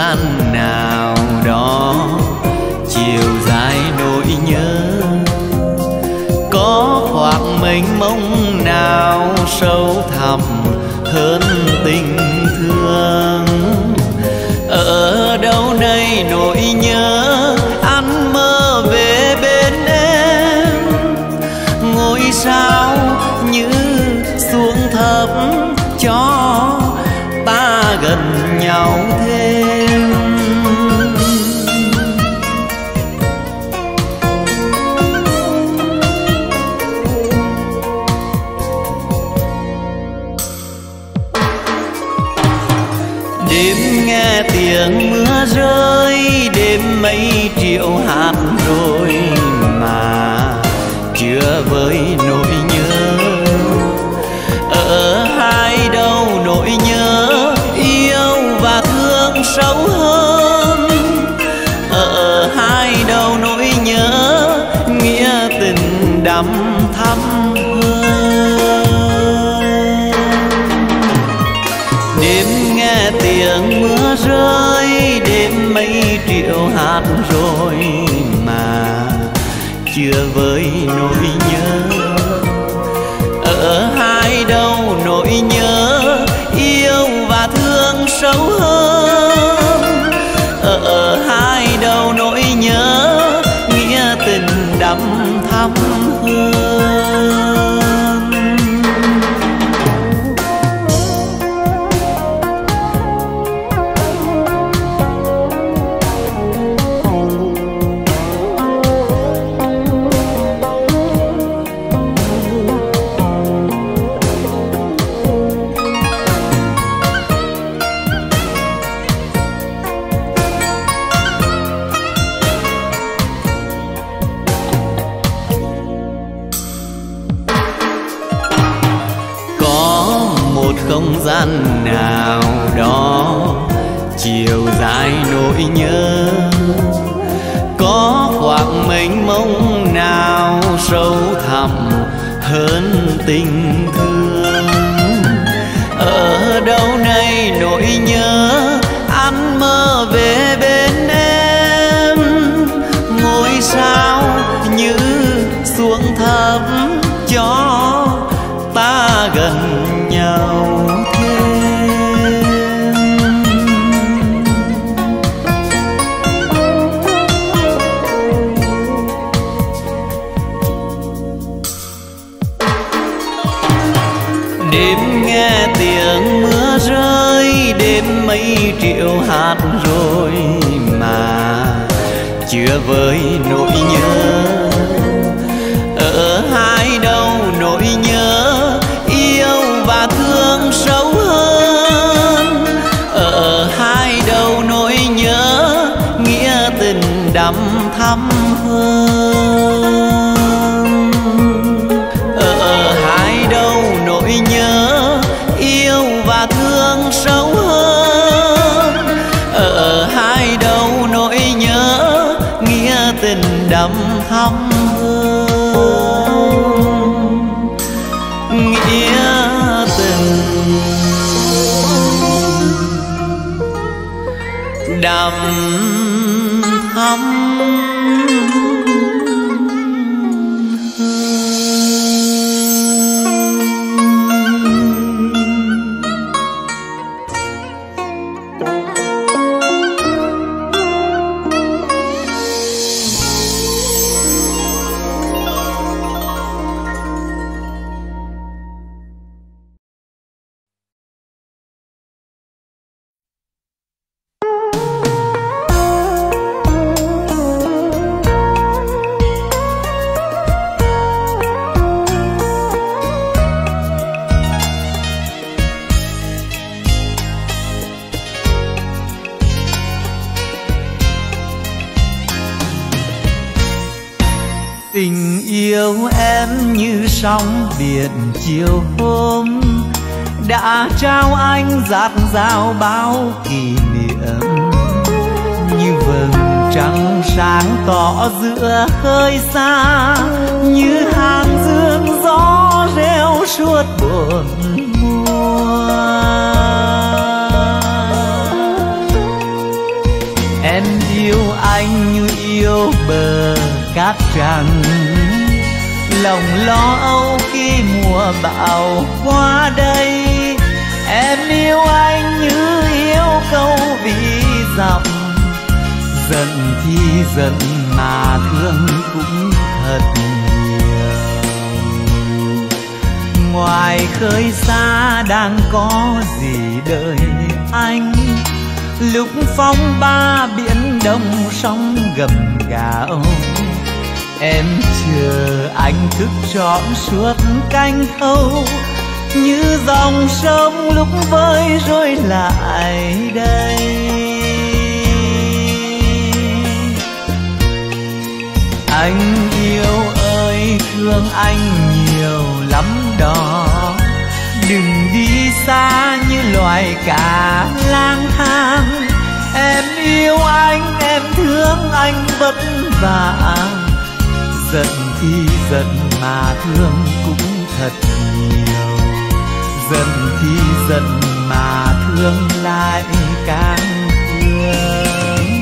gian nào đó chiều dài nỗi nhớ, có khoảng mênh mông nào sâu thẳm hơn tình thương. Ở đâu đây nỗi nhớ ăn mơ về bên em, ngôi sao như xuống thấp cho ta gần nhau thêm. Đêm nghe tiếng mưa rơi, đêm mây triệu hạt rồi mà chưa vơi nỗi nhớ. Ở hai đâu nỗi nhớ yêu và thương sâu hơn, ở hai đâu nỗi nhớ nghĩa tình đậm thắm hơn. Đêm nghe tiếng mưa rơi, đêm mây triệu hạt rồi mà chưa vơi nỗi nhớ. Ở hai đâu nỗi nhớ yêu và thương sâu hơn, ở hai đâu nỗi nhớ nghĩa tình đậm thắm hơn. Không gian nào đó chiều dài nỗi nhớ, có khoảng mênh mông nào sâu thẳm hơn tình thương. Ở đâu này nỗi nhớ ăn mơ về bên em, ngôi sao như xuống thấp cho ta gần nhau thêm. Đêm nghe tiếng mưa rơi, đêm mây triệu hạt rồi mà chưa vơi nỗi nhớ. Ở hai đâu nỗi nhớ yêu và thương sâu hơn, ở hai đâu nỗi nhớ nghĩa tình đậm thắm hơn. Ở hai đâu nỗi nhớ yêu và thương sâu hơn, ở hai đâu nỗi nhớ nghĩa tình đậm thắm hơn. Nghĩa tình đậm thắm. Tình yêu em như sóng biển chiều hôm, đã trao anh dạt dào bao kỷ niệm. Như vầng trăng sáng tỏ giữa khơi xa, như hàng dương gió reo suốt bốn mùa. Em yêu anh như yêu bờ cát trắng, lòng lo âu khi mùa bão qua đây. Em yêu anh như yêu câu ví dặm, giận thì giận mà thương cũng thật nhiều. Ngoài khơi xa đang có gì đợi anh, lúc phong ba biển đông sóng gầm gào. Em chờ anh thức trọn suốt canh thâu, như dòng sông lúc vơi rồi lại đây. Anh yêu ơi thương anh nhiều lắm đó, đừng đi xa như loài cá lang thang. Em yêu anh, em thương anh vất vả, giận thì giận mà thương cũng thật nhiều. Giận thì giận mà thương lại càng thương.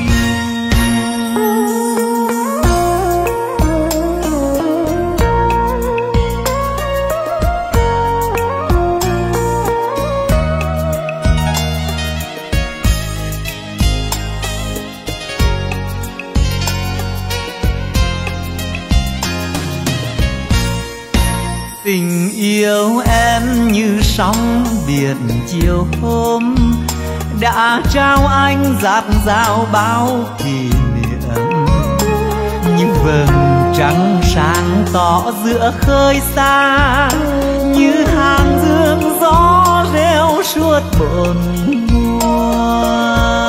Tình yêu em như sóng biển chiều hôm, đã trao anh dạt dào bao kỷ niệm. Như vầng trăng sáng tỏ giữa khơi xa, như hàng dương gió reo suốt bốn mùa.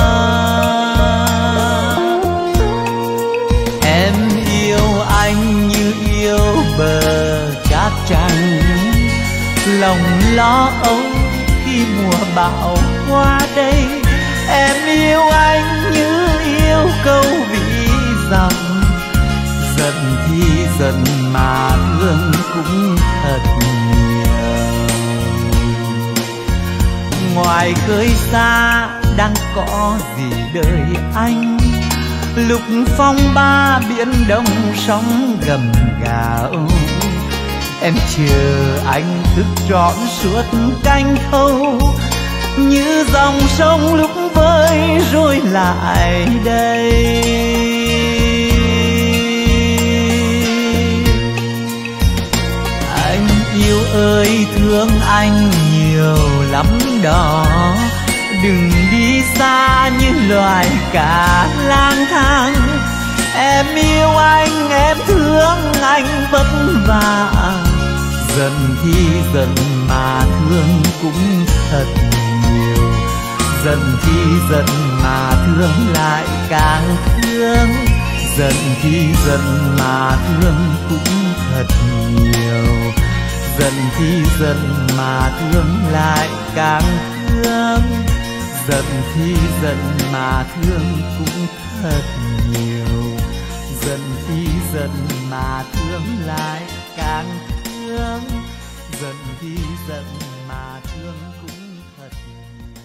Em yêu anh như yêu bờ cát trắng, lòng lo âu khi mùa bão qua đây. Em yêu anh như yêu câu ví dặm, giận thì giận mà thương cũng thật nhiều. Ngoài khơi xa đang có gì đợi anh, lúc phong ba biển đông sóng gầm gào. Em chờ anh thức trọn suốt canh thâu, như dòng sông lúc vơi rồi lại đây. Anh yêu ơi thương anh nhiều lắm đó, đừng đi xa như loài cá lang thang. Em yêu anh, em thương anh vất vả, giận thì giận mà thương cũng thật nhiều. Giận thì giận mà thương lại càng thương, giận thì giận mà thương cũng thật nhiều. Giận thì giận mà thương lại càng thương, giận thì giận mà thương cũng thật nhiều. Giận thì giận mà thương lại càng thương, giận thì giận mà thương cũng thật nhiều.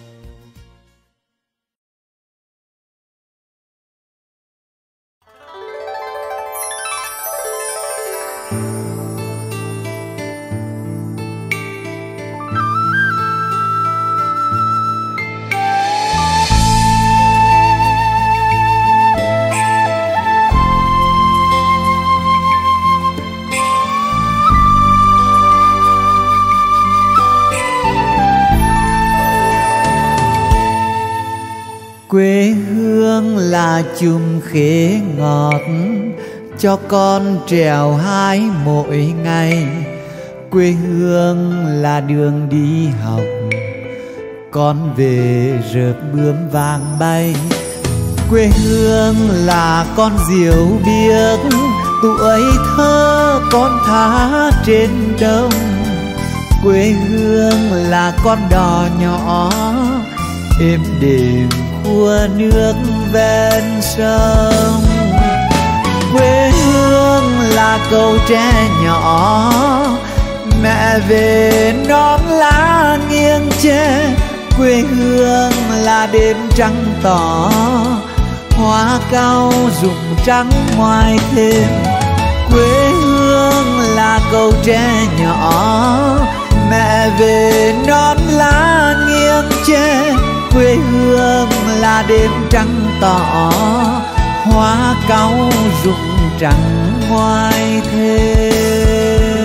Quê hương là chùm khế ngọt, cho con trèo hái mỗi ngày. Quê hương là đường đi học, con về rợp bướm vàng bay. Quê hương là con diều biếc, tuổi thơ con thả trên đông. Quê hương là con đò nhỏ, êm đềm khua nước ven sông. Quê hương là cầu tre nhỏ, mẹ về non lá nghiêng che. Quê hương là đêm trăng tỏ, hoa cau rụng trắng ngoài thềm. Quê hương là câu tre nhỏ, mẹ về non lá nghiêng tre. Quê hương là đêm trăng tỏ, hoa cau rụng trắng ngoài thềm.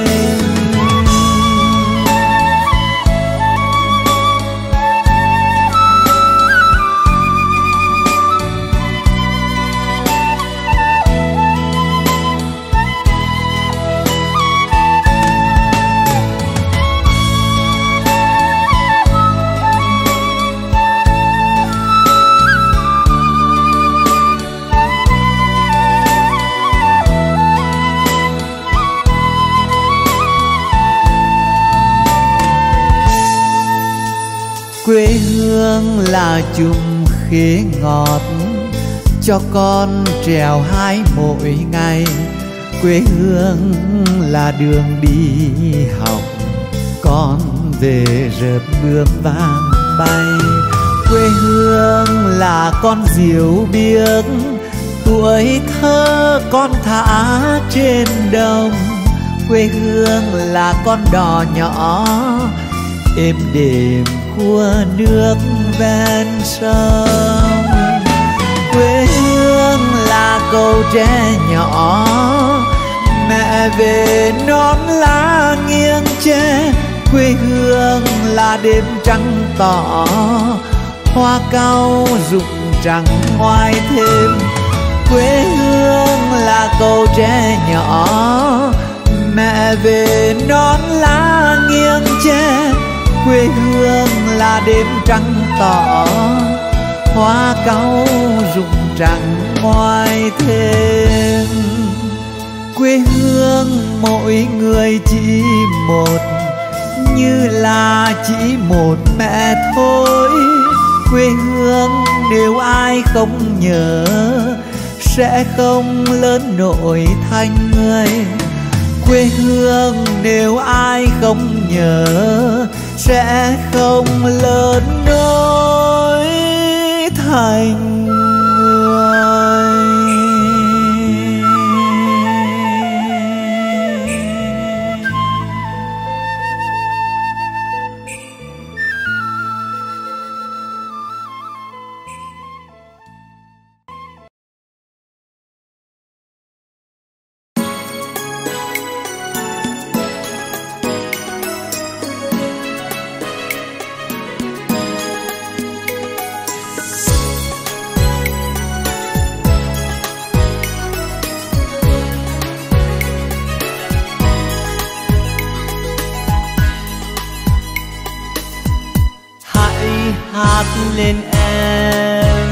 Quê hương là chùm khế ngọt, cho con trèo hái mỗi ngày. Quê hương là đường đi học, con về rợp bướm vàng bay. Quê hương là con diều biếc, tuổi thơ con thả trên đồng. Quê hương là con đò nhỏ, êm đềm khua nước ven sông. Quê hương là câu tre nhỏ, mẹ về non lá nghiêng tre. Quê hương là đêm trăng tỏ, hoa cau rụng trắng ngoài thềm. Quê hương là câu tre nhỏ, mẹ về non lá nghiêng tre. Quê hương là đêm trăng tỏ, hoa cau rụng trắng ngoài thềm. Quê hương mỗi người chỉ một, như là chỉ một mẹ thôi. Quê hương nếu ai không nhớ, sẽ không lớn nổi thành người. Quê hương nếu ai không nhớ, sẽ không lớn nổi thành người. Hát lên em,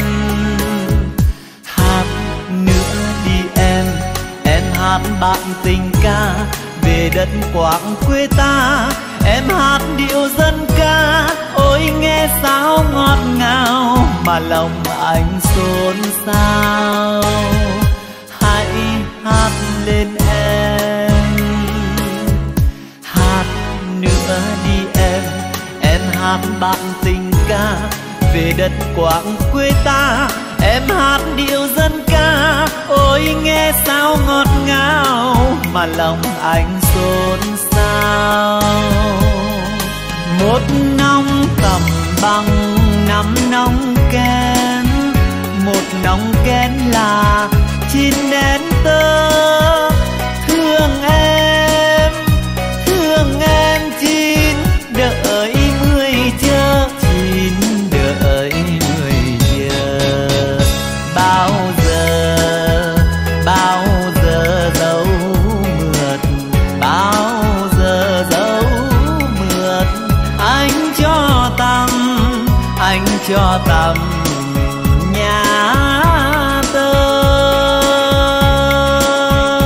hát nữa đi em hát bạn tình ca về đất Quảng quê ta. Em hát điệu dân ca, ôi nghe sao ngọt ngào mà lòng anh xôn xao. Hãy hát lên em, hát nữa đi em hát bạn tình ca về đất Quảng quê ta. Em hát điệu dân ca, ôi nghe sao ngọt ngào mà lòng anh xôn xao. Một nòng tầm bằng 5 nòng kén, một nòng kén là 9 nén tơ. Thương em 9 đợi 10 chờ, 9 đợi 10 chờ. Bao giờ dấu mượt, bao giờ dấu mượt. Anh cho tầm nhà tơ.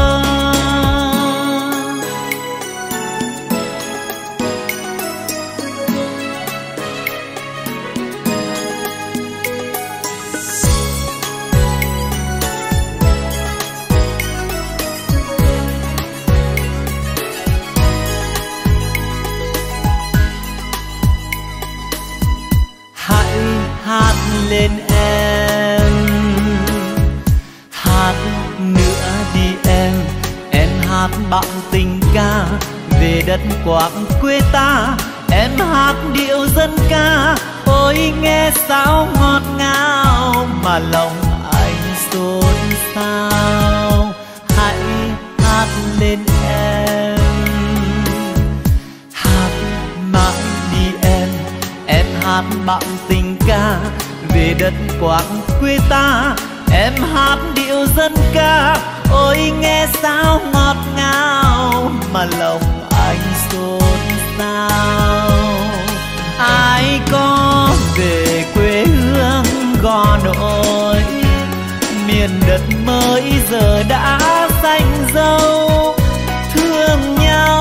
bằng tình ca về đất quảng quê ta. Em hát điệu dân ca, ôi nghe sao ngọt ngào mà lòng anh xôn xao. Hãy hát lên em, hát mãi đi em hát bằng tình ca về đất quảng quê ta. Em hát điệu dân ca, ôi nghe sao ngọt ngào mà lòng anh xôn xao. Ai có về quê hương Gò Nội, miền đất mới giờ đã xanh dâu. Thương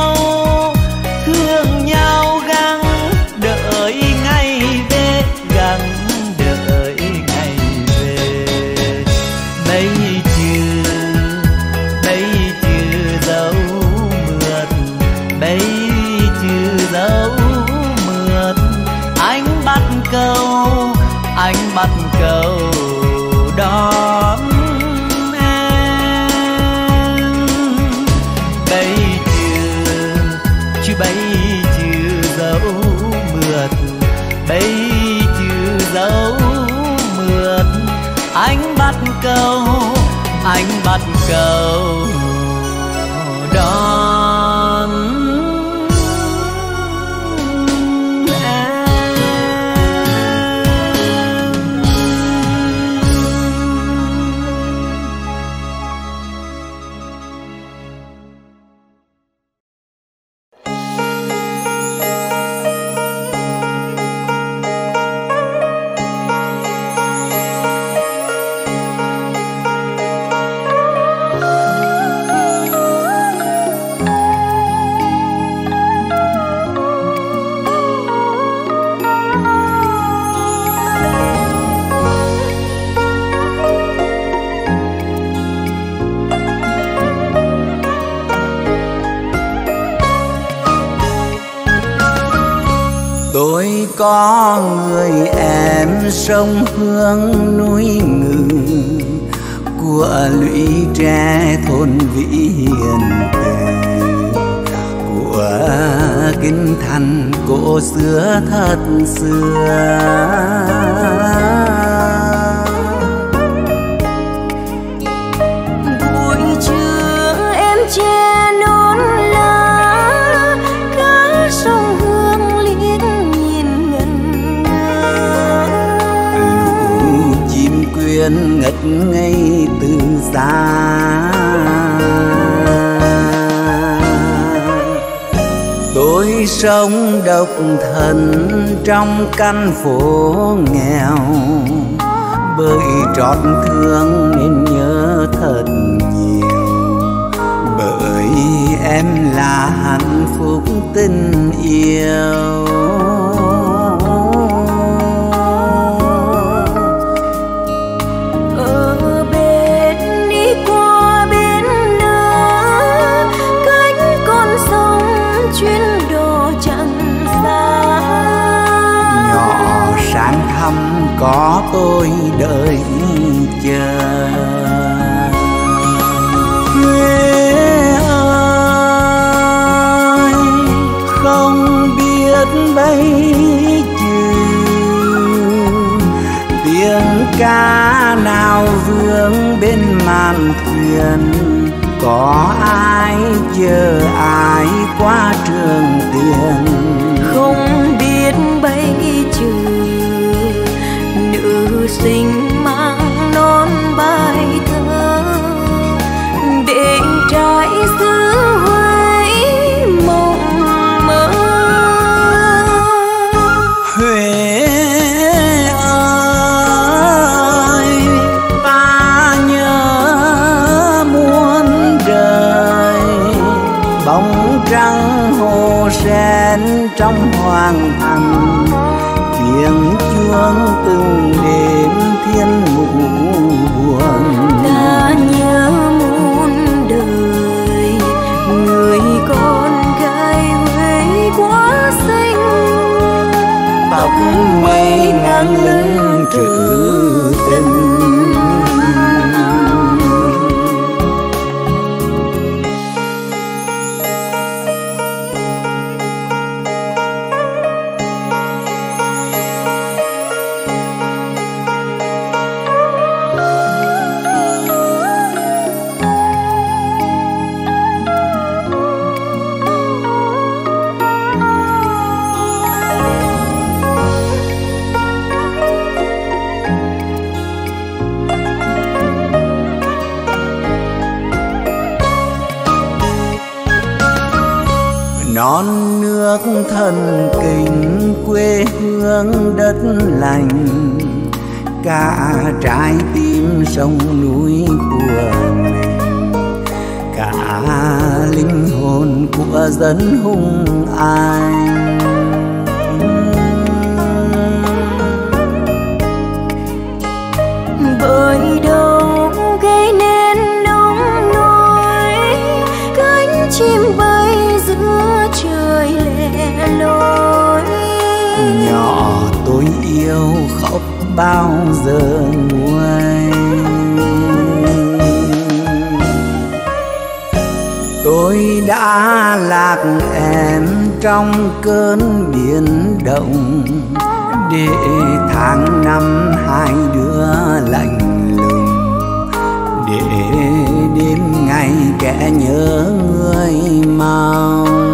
nhau gắng đợi ngày về, gắng đợi ngày về. Bây chưa dấu mượt, bây chưa dấu mượt. Anh bắt cầu đón em. Bây chưa dấu mượt, bây chưa dấu mượt. Anh bắt cầu đón Tôi có người em sông Hương núi Ngự, của lũy tre thôn Vĩ Hiền Từ, của kinh thành cổ xưa thật xưa. Buổi trưa em che nón lá, cá sông Hương liếc nhìn ngẩn ngơ. Lũ chim quyên ngất ngây từ xa. Tôi sống độc thân trong căn phố nghèo, bởi trót thương nên nhớ thật nhiều. Bởi em là hạnh phúc tình yêu. Ở bên đi qua bên nữa, cách con sông chuyến đồ chẳng xa. Nhỏ sáng thăm có tôi đợi chờ. Quê ơi không biết bây giờ tiếng ca nào vương bên màn thuyền. Có ai chờ ai qua trường tiền. Không biết bây giờ nữ sinh mang non bài thơ, để trái xứ Huế mộng mơ. Huế ơi ta nhớ muôn đời, bóng trăng hồ sen trong hoàng thành. Tiếng chuông từng đêm thiên mụ buồn. Ta nhớ muôn đời người con gái Huế quá xinh, tóc mây ngang lưng trữ tình. non nước thân kính quê hương đất lành, cả trái tim sông núi của mình, cả linh hồn của dân hùng anh. Bởi đâu gây nên nông nỗi, cánh chim bay giữa trời lẻ loi. Nhỏ tôi yêu khóc bao giờ nguôi, tôi đã lạc em trong cơn biển động, để tháng năm hai đứa lạnh lùng, để đêm ngày kẻ nhớ người mong.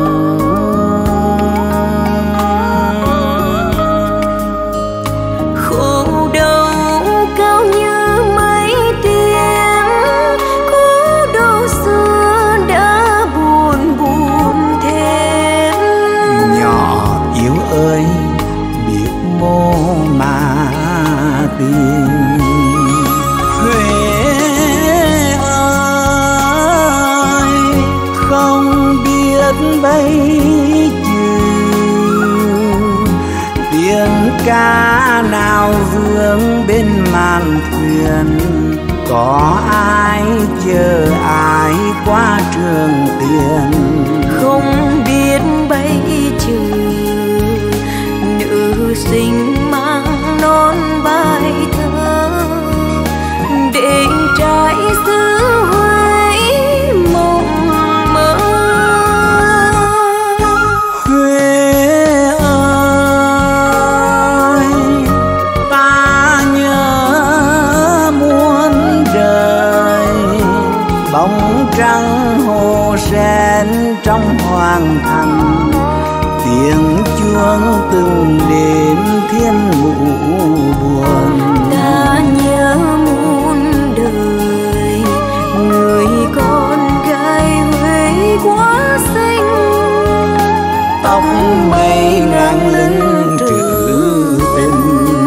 Khổ đau cao như mấy tiếng, cố đau xưa đã buồn buồn thêm. Nhỏ yêu ơi biết mô mà tìm, Huế ơi không biết bấy chữ tiếng ca nào vương bên màn thuyền, có ai chờ ai qua trường tiền. Không biết bấy chữ nữ sinh mang non bài thơ, để trái xứ Huế mộng mơ. Huế ơi ta nhớ muôn đời, bóng trăng hồ sen trong hoàng thành, tiếng chuông từng đêm thiên ngủ buồn. Ta nhớ muôn đời người con gái Huế quá xinh, Tóc mây ngang lưng trữ tình,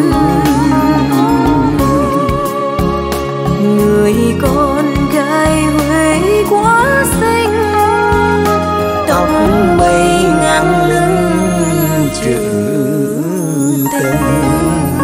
người con gái Huế quá xinh. tóc mây ngang lưng trữ tình.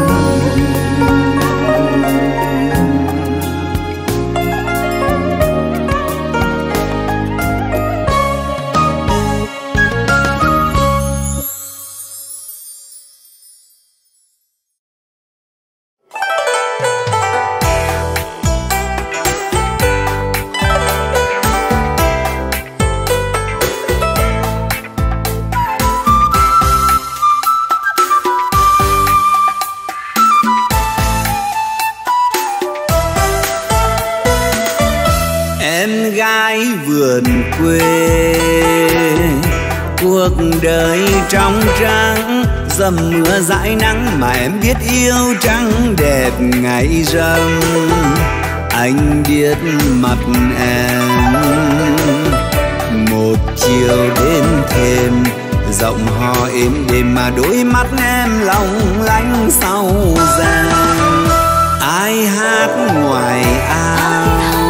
Em gái vườn quê, cuộc đời trong trắng, dầm mưa dãi nắng mà em biết yêu trắng đẹp ngày rằm. Anh biết mặt em một chiều đến thêm, giọng hò êm đềm mà đôi mắt em long lanh sau ràng. Ai hát ngoài ao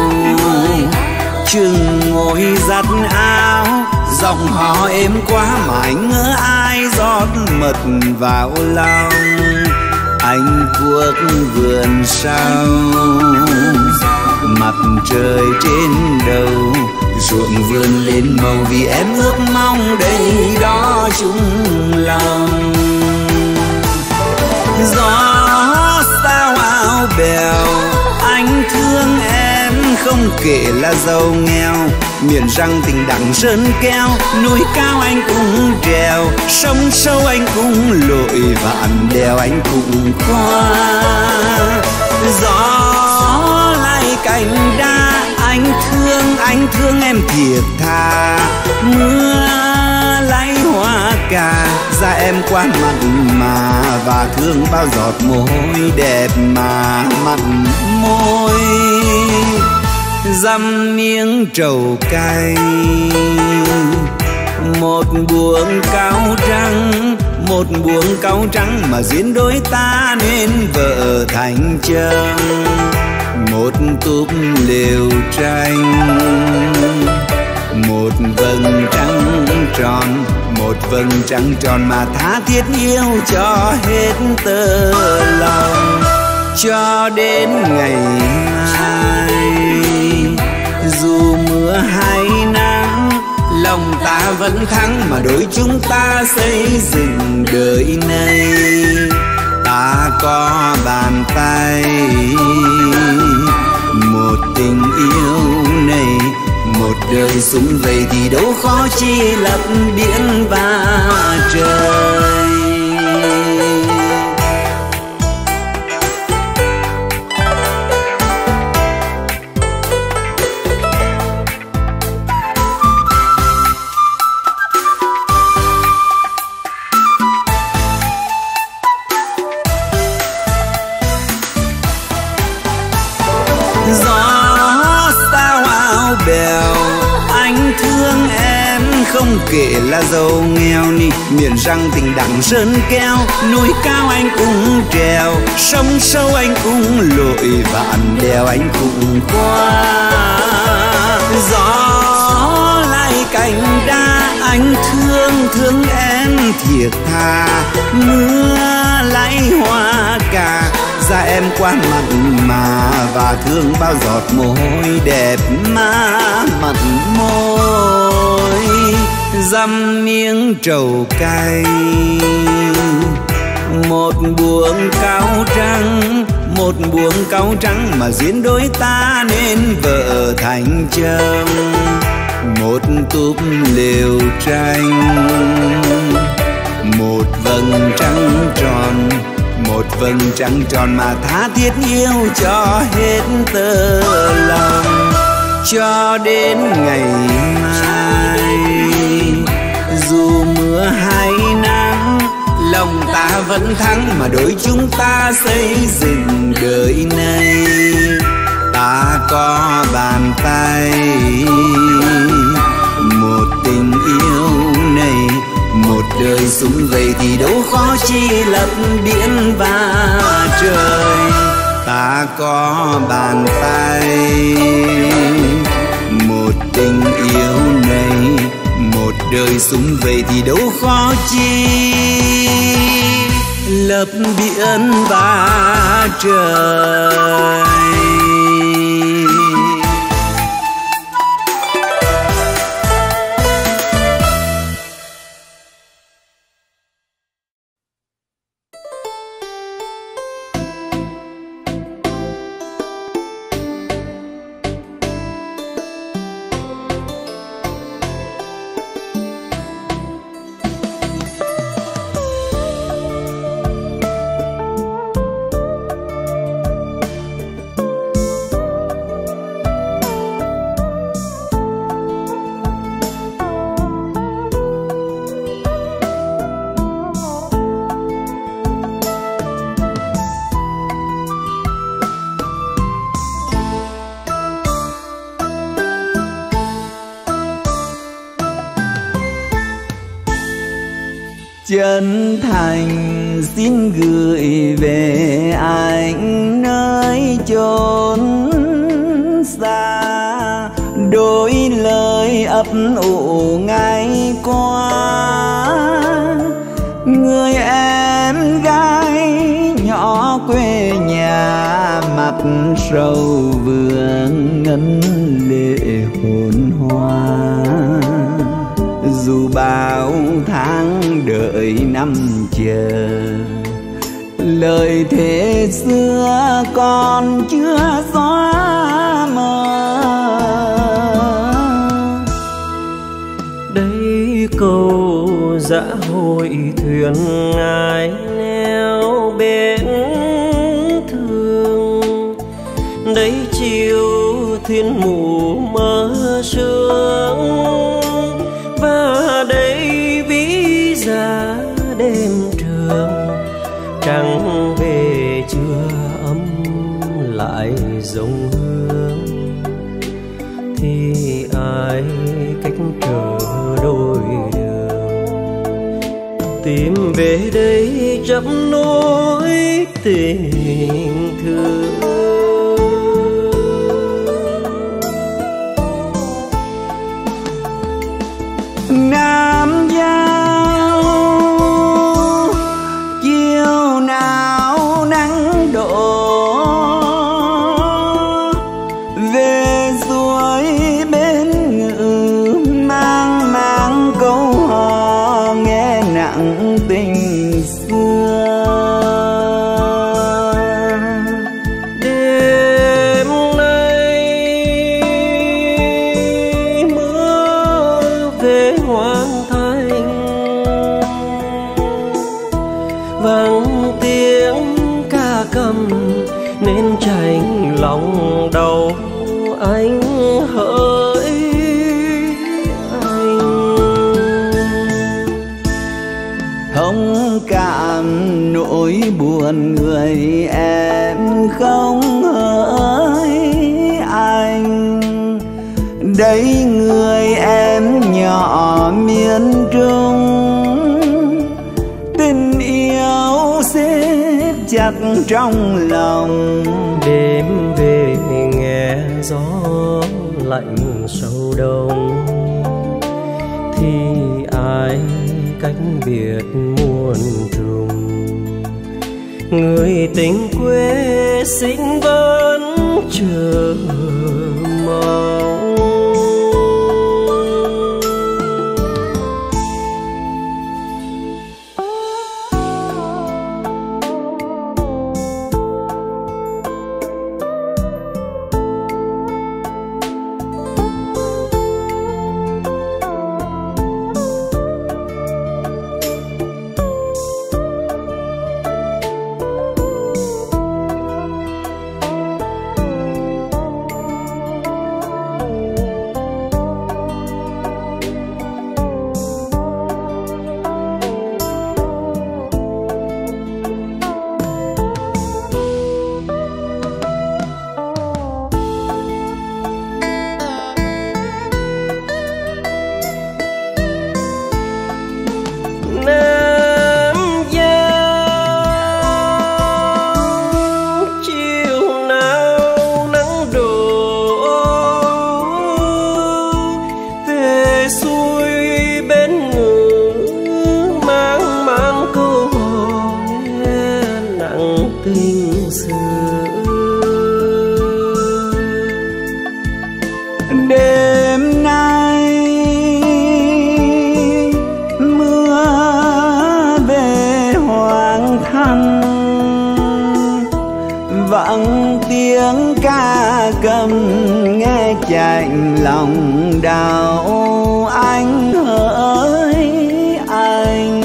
chừng ngồi giặt áo, giọng hò êm quá mà anh ngỡ ai rót mật vào lòng. Anh cuốc vườn sau, mặt trời trên đầu, ruộng vườn lên màu vì em ước mong đây đó chung lòng. Gió sao áo bèo, anh thương em không kể là giàu nghèo, miền răng tình đặng sơn keo, núi cao anh cũng trèo, sông sâu anh cũng lội, vạn đèo anh cũng qua. Gió lay cành đa, anh thương em thiệt thà, mưa lay hoa cà, da em quá mặn mà và thương bao giọt mồ hôi đẹp mà mặn môi. Dăm miếng trầu cay Một buồng cao trắng, một buồng cao trắng mà duyên đôi ta nên vợ thành chồng. Một túp lều tranh, một vầng trăng tròn, một vầng trăng tròn mà tha thiết yêu cho hết tơ lòng. Cho đến ngày mai dù mưa hay nắng, lòng ta vẫn thắng mà đôi chúng ta xây dựng đời này. Ta có bàn tay, một tình yêu này, một đời sum vầy thì đâu khó chi lập biển và trời. Gió sao áo bèo, anh thương em không kể là giàu nghèo ni. Miền răng tình đẳng sơn keo, núi cao anh cũng trèo, sông sâu anh cũng lội, vạn đèo anh cũng qua. Gió lại cành đa, anh thương em thiệt thà. Mưa lại hoa cà, da em quá mặn mà và thương bao giọt mồ hôi đẹp má mặn môi. Dăm miếng trầu cay, một buồng cao trắng, một buồng cao trắng mà duyên đôi ta nên vợ thành chồng. Một túp lều tranh, một vầng trăng tròn, một vầng trăng tròn mà tha thiết yêu cho hết tơ lòng. Cho đến ngày mai dù mưa hay nắng, lòng ta vẫn thắng mà đôi chúng ta xây dựng đời này. Ta có bàn tay, một tình yêu này, một đời sum vầy thì đâu khó chi lập biển và trời. Ta có bàn tay, một tình yêu này, một đời sum vầy thì đâu khó chi lập biển và trời. Chân thành xin gửi về anh nơi chốn xa, đôi lời ấp ủ ngày qua. Người em gái nhỏ quê nhà, mặt sầu vương ngân lệ hồn hoa. Dù bao tháng đợi năm chờ, lời thề xưa còn chưa xóa mờ. Đây câu dã hội thuyền ngài neo bên thương. Đấy chiều thiên mù mơ sương, và đây ví giá đêm trường. Trăng về chưa ấm lại dòng hương, thì ai cách chờ đôi đường. tìm về đây chấp nối tình thương. Nam Giao chiều nào nắng đổ về suối bên ngự, mang mang câu hò nghe nặng tình xưa. Đêm nay mưa về hoang thành, vang tiếng ca cầm nên chạnh lòng đau anh hỡi anh. Thông cảm nỗi buồn người em không hỡi anh. Đấy người em nhỏ miền Trung, tình yêu xếp chặt trong lòng. Đêm về nghe gió lạnh sâu đông, thì ai cách biệt muôn trùng. Người tình quê sinh vẫn chờ mong. Đêm nay mưa về hoàng thành, vang tiếng ca cầm nghe chạnh lòng đau anh hỡi anh.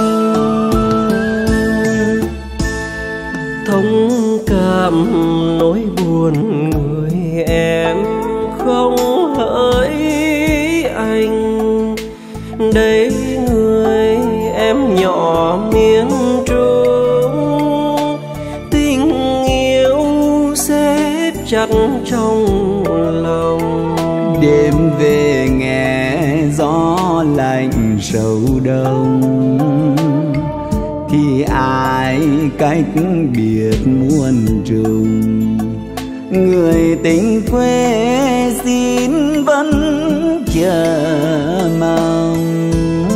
Thông cảm nỗi buồn người em không hỡi anh. Đấy người em nhỏ miền Trung, tình yêu xếp chặt trong lòng. Đêm về nghe gió lạnh sầu đông, thì ai cách biệt muôn trùng. Người tình quê xin vẫn chờ mong.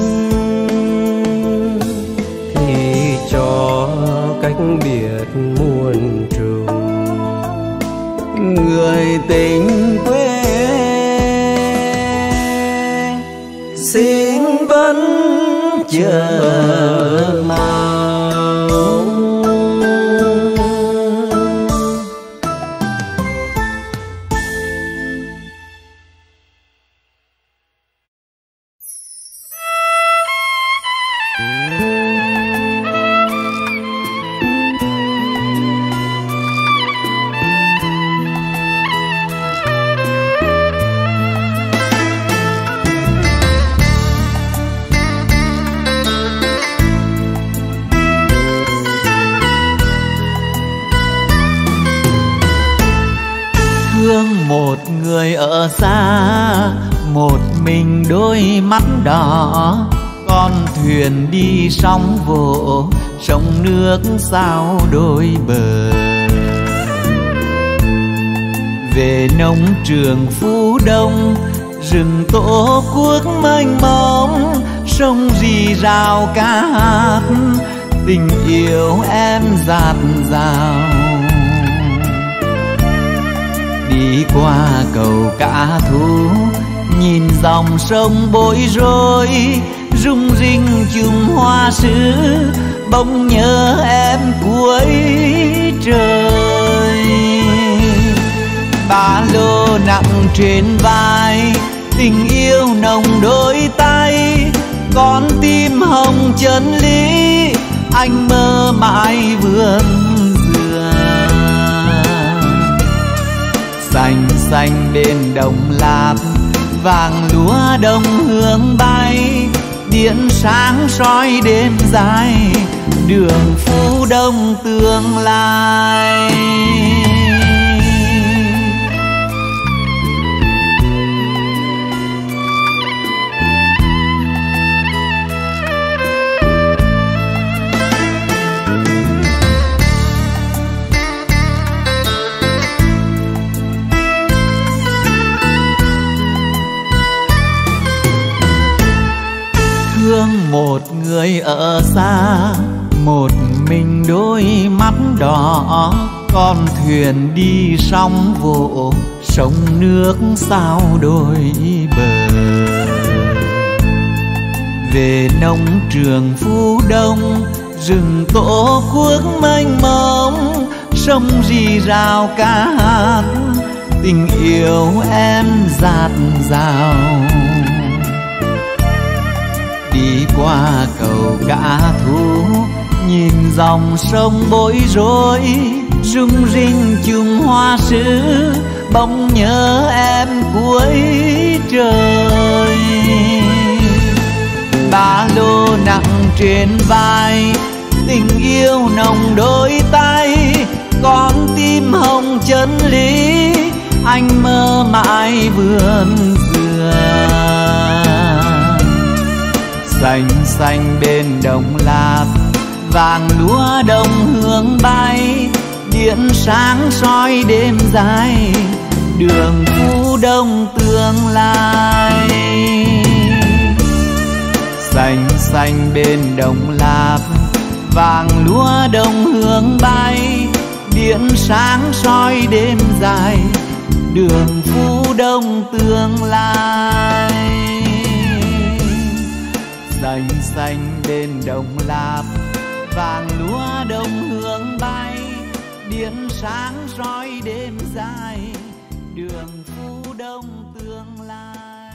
Thì cho cách biệt muôn trùng. Người tình quê xin vẫn chờ mong. Thương một người ở xa, một mình đôi mắt đỏ, con thuyền đi sóng vỗ, sông nước sao đôi bờ. Về nông trường Phú Đông, rừng tổ quốc mênh mông, sông rì rào ca hát, tình yêu em dạt dào. Đi qua cầu Cả Thú, nhìn dòng sông bối rối, rung rinh chùm hoa sứ, bỗng nhớ em cuối trời. Ba lô nặng trên vai, tình yêu nồng đôi tay, con tim hồng chân lý, anh mơ mãi vườn dừa. Xanh xanh bên đồng lạp, vàng lúa đông hương bay, điện sáng soi đêm dài, đường Phú Đông tương lai. Thương một người ở xa, một mình đôi mắt đỏ, con thuyền đi sóng vỗ, sông nước sao đôi bờ. Về nông trường Phú Đông, rừng tổ quốc mênh mông, sông rì rào ca hát, tình yêu em dạt dào. Đi qua cầu Cả Thú, nhìn dòng sông bối rối, rung rinh chùm hoa sứ, bỗng nhớ em cuối trời. Ba lô nặng trên vai, tình yêu nồng đôi tay, con tim hồng chân lý, anh mơ mãi vườn dừa. Xanh xanh bên đồng lạp, vàng lúa đông hương bay, điện sáng soi đêm dài, đường Phú Đông tương lai. Xanh xanh bên đồng lạp, vàng lúa đông hương bay, điện sáng soi đêm dài, đường Phú Đông tương lai. Xanh xanh bên đồng lạp, vàng lúa đông hương bay, điện sáng soi đêm dài, đường Phú Đông tương lai.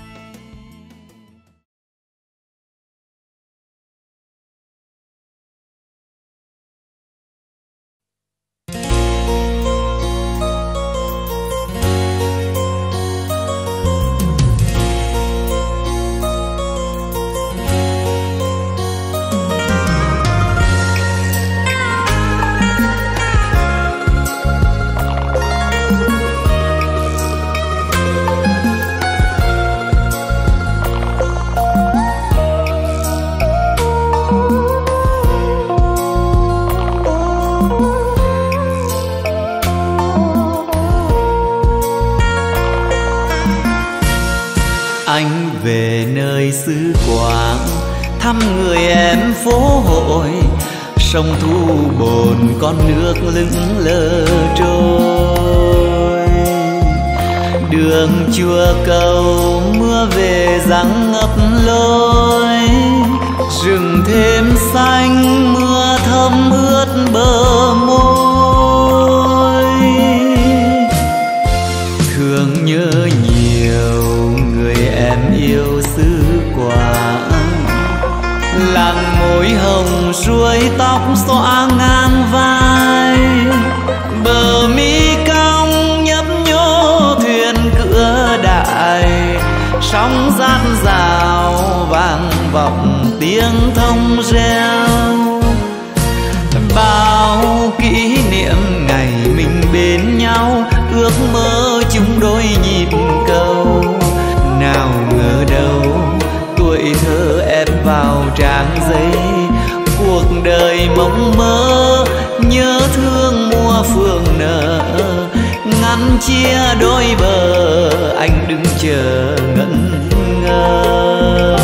Anh về nơi xứ Quảng, thăm người em phố hội, sông Thu Bồn con nước lững lờ trôi. Đường Chùa Cầu mưa về giăng ngập lối, rừng thêm xanh mưa thấm ướt bờ môi. Thương nhớ nhiều người em yêu xứ Quảng, làng môi hồng ruôi tóc xõa ngang vai, bờ mi cong nhấp nhô thuyền cửa đại, sóng dạt dào vang vọng tiếng thông reo. Bao kỷ niệm ngày mình bên nhau, ước mơ chung đôi nhịp cầu. Nào ngờ đâu tuổi thơ em vào trang giấy. Cuộc đời mộng mơ nhớ thương mùa phương nở, ngăn chia đôi bờ anh đứng chờ ngẩn ngơ.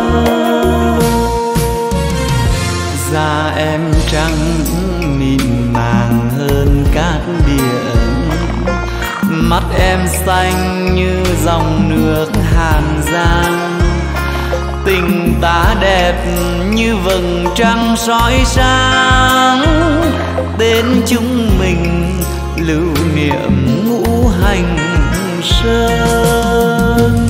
Da em trắng mịn màng hơn cát biển, mắt em xanh như dòng nước Hàn Giang. Tình ta đẹp như vầng trăng soi sáng, tên chúng mình lưu niệm ngũ hành sơn.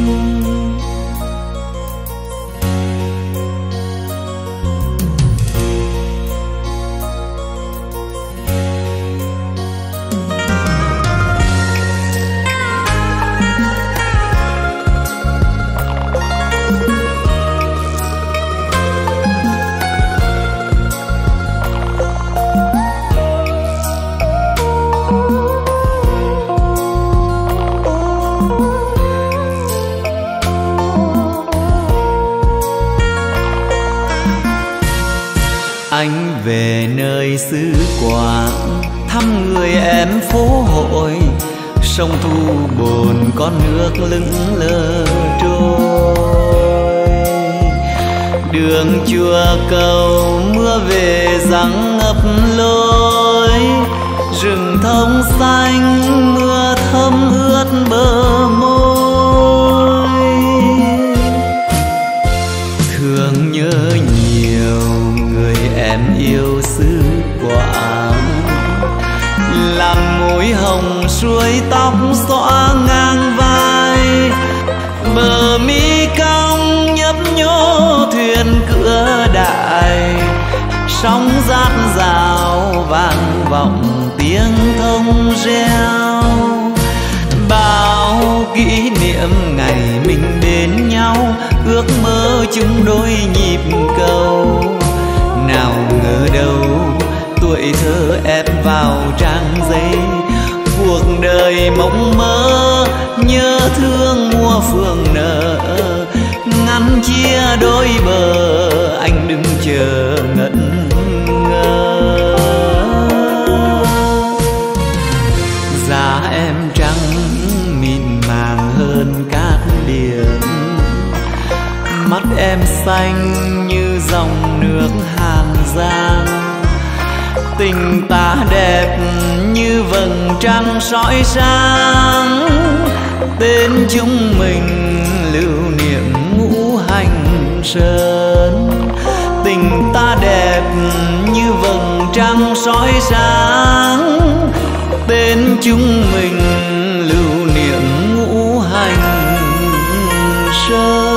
Anh về nơi xứ Quảng thăm người em phố hội, sông Thu Bồn con nước lững lờ trôi. Đường chùa cầu mưa về giăng ngập lối, rừng thông xanh mưa thấm ướt bờ môi. Thương nhớ nhiều người em yêu xứ Quảng, làm môi hồng suối tóc xõa ngang vai. Bờ mi cong nhấp nhô thuyền cửa đại, sóng rát rào vang vọng tiếng thông reo. Bao kỷ niệm ngày mình bên nhau, ước mơ chung đôi nhịp cầu. Nào ngờ đâu tuổi thơ ép vào trang giấy, cuộc đời mộng mơ nhớ thương mùa phương nở, ngăn chia đôi bờ anh đứng chờ ngẩn ngơ. Da em trắng mịn màng hơn cát biển, mắt em xanh như dòng nước Hàn Giang. Tình ta đẹp như vầng trăng soi sáng, tên chúng mình lưu niệm ngũ hành sơn. Tình ta đẹp như vầng trăng soi sáng, tên chúng mình lưu niệm ngũ hành sơn.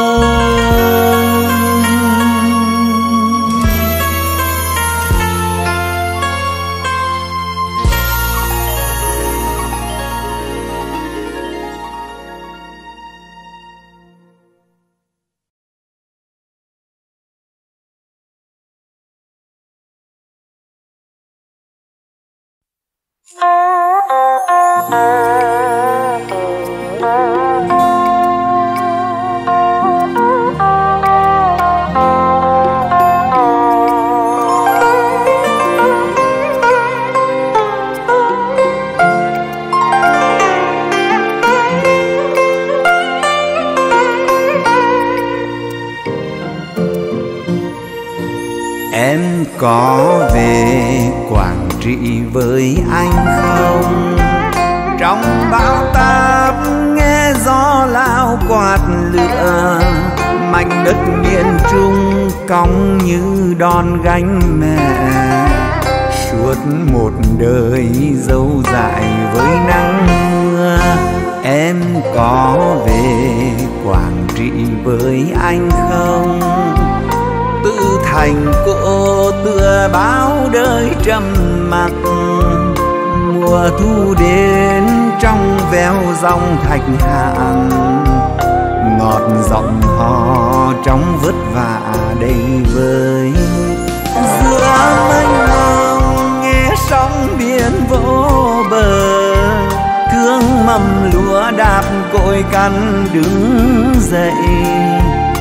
Em có về Quảng Trị với anh không? Trong bão táp nghe gió lao quạt lửa, mảnh đất miền Trung cong như đòn gánh mẹ. Suốt một đời dâu dại với nắng mưa, em có về Quảng Trị với anh không? Tự thành cô tựa báo đời trầm mặc, mùa thu đến trong veo dòng thạch hạn. Ngọt giọng hò trong vất vả đầy vơi, giữa mênh mông nghe sóng biển vỗ bờ. Thương mầm lúa đạp cội cằn đứng dậy,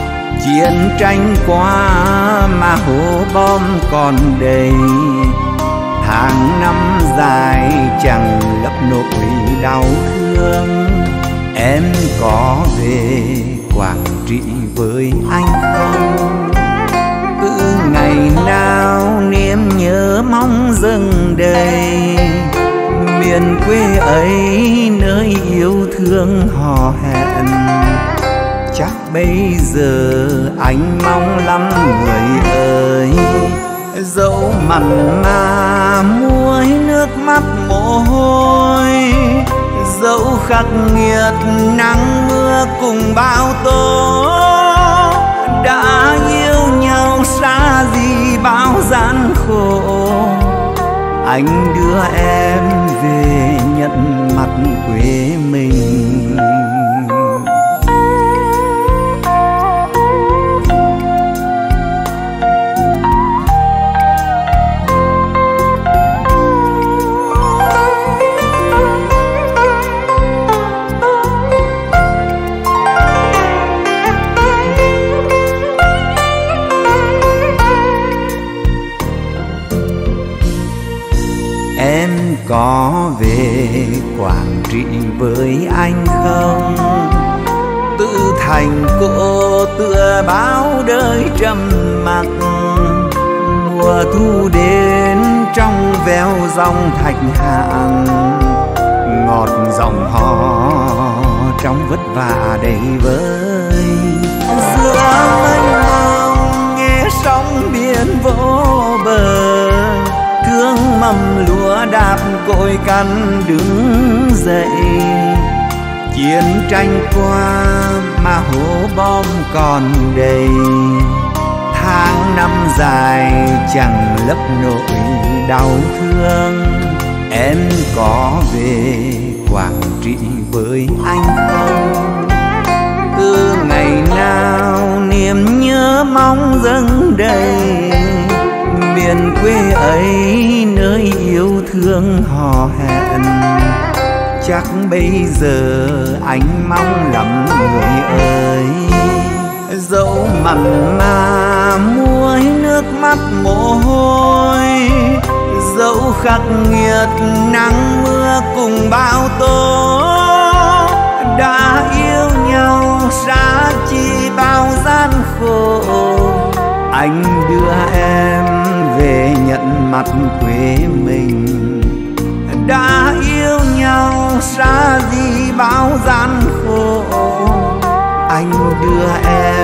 chiến tranh qua mà hố bom còn đầy, tháng năm dài chẳng lấp nỗi đau thương. Em có về Quảng Trị với anh không? Cứ ngày nào niềm nhớ mong dâng đầy, miền quê ấy nơi yêu thương hò hẹn. Chắc bây giờ anh mong lắm người ơi, dẫu mặn mà muối nước mắt mồ hôi, dẫu khắc nghiệt nắng mưa cùng bão tố. Đã yêu nhau xa gì bao gian khổ, anh đưa em về nhận mặt quê mình. Em có về Quảng Trị với anh không? Tự thành cô tựa báo đời trầm mặc, mùa thu đến trong veo dòng thạch hạng, ngọt giọng hò trong vất vả đầy vơi. Giữa mênh mông nghe sóng biển vỗ bờ, thương mầm lúa đạp cội cằn đứng dậy. Chiến tranh qua mà hố bom còn đầy, tháng năm dài chẳng lấp nỗi đau thương. Em có về Quảng Trị với anh không? Cứ ngày nào niềm nhớ mong dâng đầy, miền quê ấy nơi yêu thương hò hẹn. Chắc bây giờ anh mong lắm người ơi, dẫu mặn mà muối nước mắt mồ hôi, dẫu khắc nghiệt nắng mưa cùng bão tố. Đã yêu nhau xa chi bao gian khổ, anh đưa em về nhận mặt quê mình. Đã yêu nhau xa gì bao gian khổ, anh đưa em